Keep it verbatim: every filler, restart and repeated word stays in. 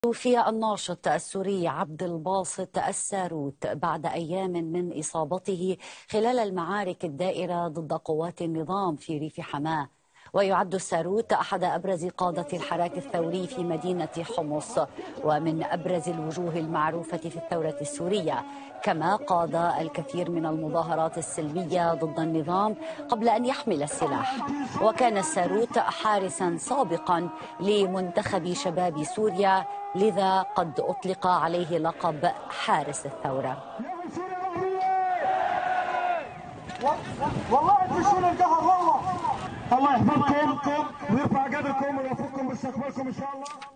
توفي الناشط السوري عبد الباسط الساروت بعد أيام من إصابته خلال المعارك الدائرة ضد قوات النظام في ريف حماة. ويعد الساروت أحد أبرز قادة الحراك الثوري في مدينة حمص ومن أبرز الوجوه المعروفة في الثورة السورية، كما قاد الكثير من المظاهرات السلمية ضد النظام قبل أن يحمل السلاح. وكان الساروت حارسا سابقا لمنتخب شباب سوريا، لذا قد أطلق عليه لقب حارس الثورة. والله تشيل القهر، والله الله يحفظكم ويرفع قدركم ويوفقكم باستقبالكم ان شاء الله.